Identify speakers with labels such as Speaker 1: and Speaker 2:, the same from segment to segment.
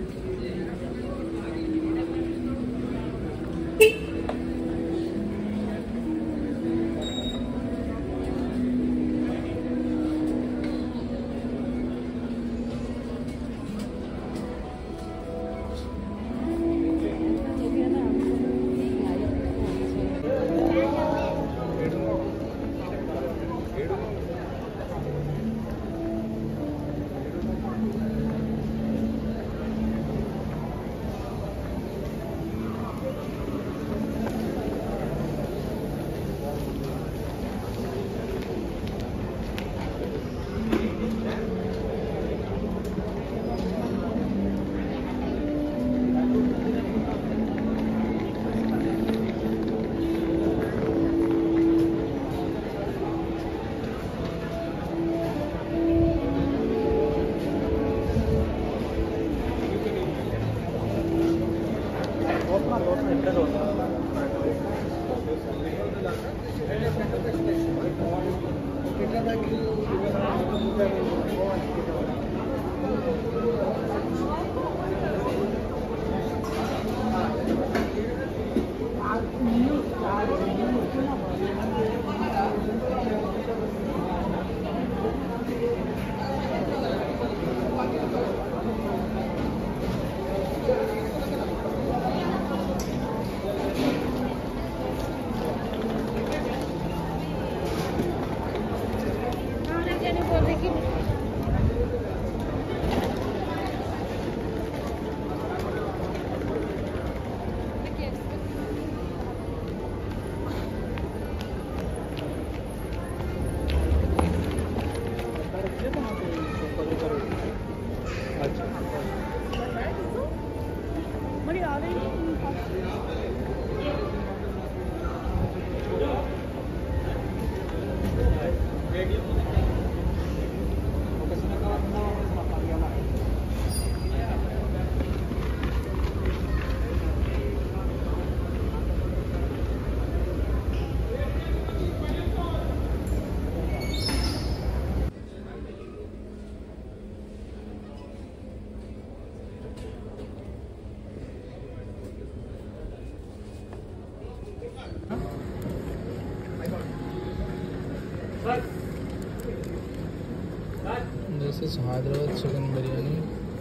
Speaker 1: This is Hyderabad chicken biryani.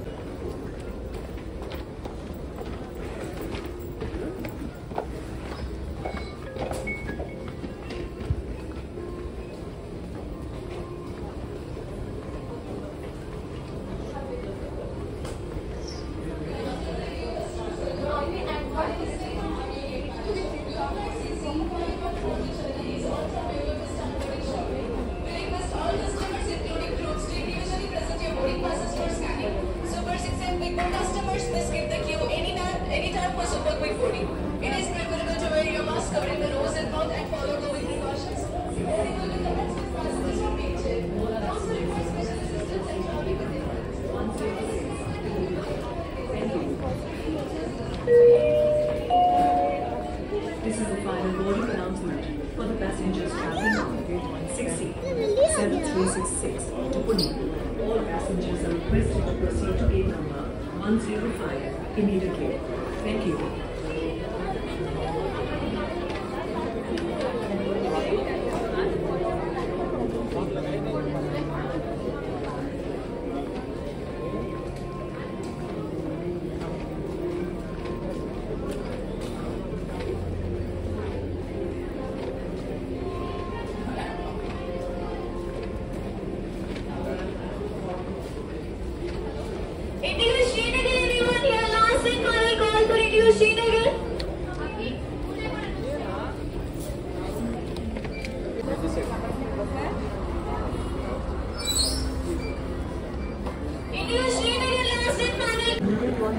Speaker 2: Customers may skip the queue anytime for super quick voting. It is preferable to wear your mask covering the nose and mouth and follow COVID precautions. Very good in the next process or page. Also requires special assistance and traffic attendants.
Speaker 3: This is the final boarding announcement for the passengers traveling on gate 160, 7366 to Pune. All passengers are requested to proceed to gate number 105 immediately. Thank you.
Speaker 2: India Srinagar, everyone, your last and final call for India Srinagar. India Srinagar, last and final.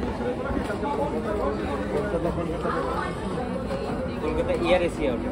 Speaker 4: Kolkata Air AC out.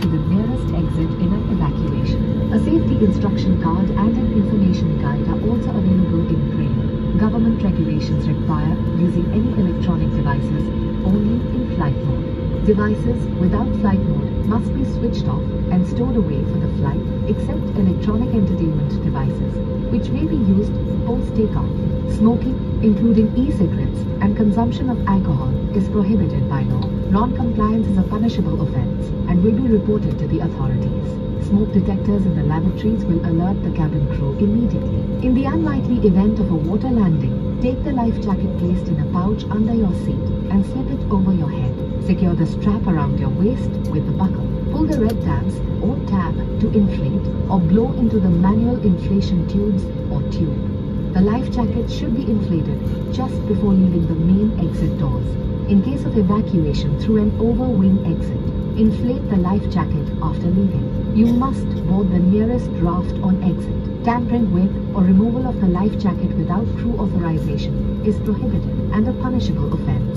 Speaker 5: to the nearest exit in an evacuation. A safety instruction card and an information guide are also available in Braille. Government regulations require using any electronic devices only in flight mode. Devices without flight mode must be switched off and stored away for the flight, except electronic entertainment devices, which may be used post-takeoff. Smoking, including e-cigarettes, and consumption of alcohol is prohibited by law. Non-compliance is a punishable offense and will be reported to the authorities. Smoke detectors in the lavatories will alert the cabin crew immediately. In the unlikely event of a water landing, take the life jacket placed in a pouch under your seat and slip it over your head. Secure the strap around your waist with the buckle. Pull the red tabs or tab to inflate or blow into the manual inflation tubes or tube. The life jacket should be inflated just before leaving the main exit doors. In case of evacuation through an over-wing exit, inflate the life jacket after leaving. You must board the nearest raft on exit. Tampering with or removal of the life jacket without crew authorization is prohibited and a punishable offense.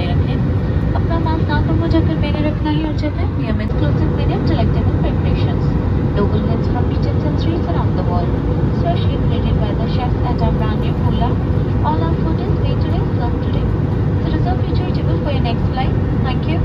Speaker 6: रखें। अपना mask नाकों को ढककर पहने रखना ही उचित है। नियमित clothing medium delectable preparations. Local hits from kitchens and streets around the world. Specially created by the chefs at our brand new Pula. All our food is made today, served today. So reserve your table for your next flight. Thank you.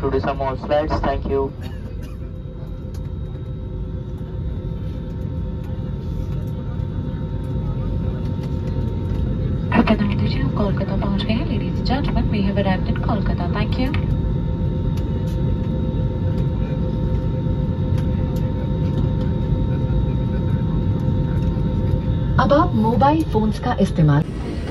Speaker 7: to do some more slides. Thank you.
Speaker 6: Kolkata पहुंच गए हैं. Ladies and gentlemen, we have arrived in Kolkata. Thank you.
Speaker 5: अब आप mobile phones का इस्तेमाल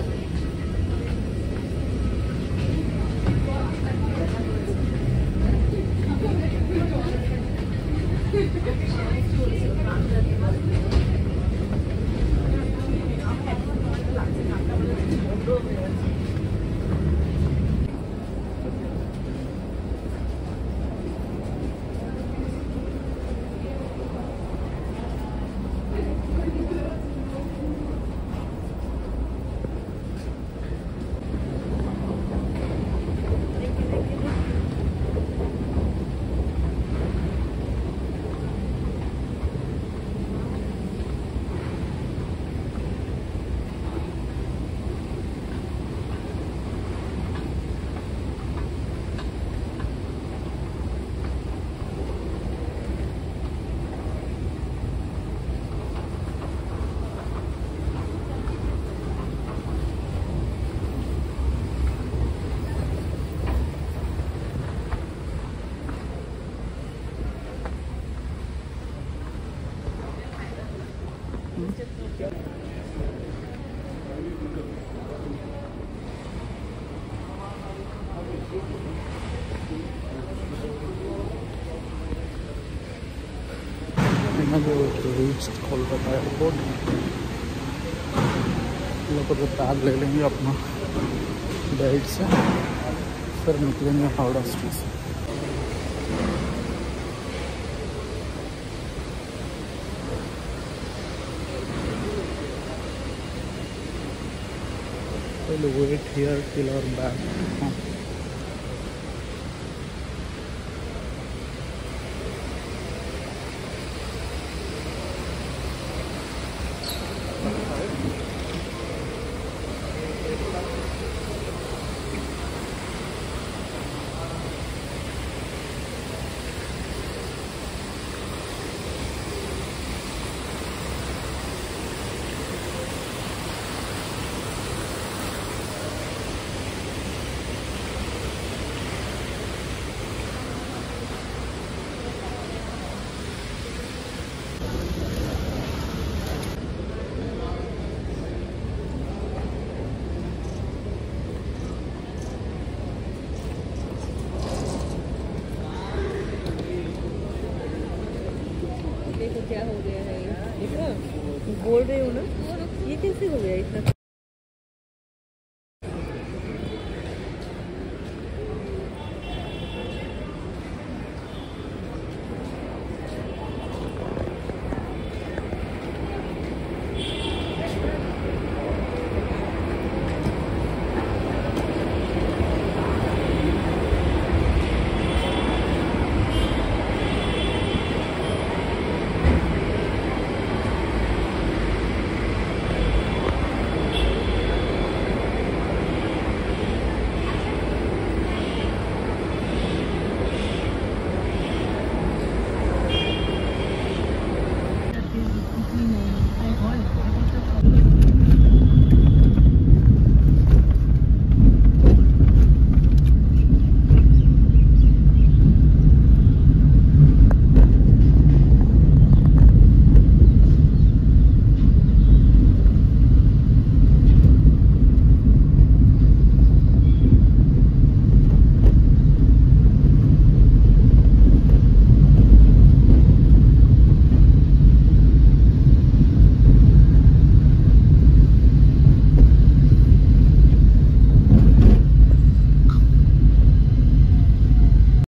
Speaker 1: reached Kolkata airport. लोग bag ले लेंगे अपना बेल्ट से, फिर निकलेंगे Howrah station. We'll wait here till our bag.
Speaker 8: देखो क्या हो गया है, देखो बोल रही हूँ ना, ये कैसे हो गया इतना.